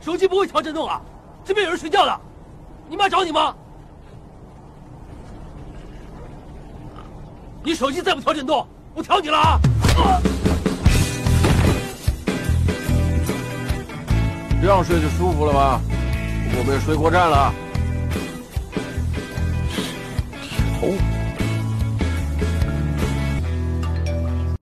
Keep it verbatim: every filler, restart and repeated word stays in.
手机不会调震动啊，这边有人睡觉的，你妈找你吗？你手机再不调震动，我调你了啊！啊这样睡就舒服了吧？我们也睡过站了。 铁头。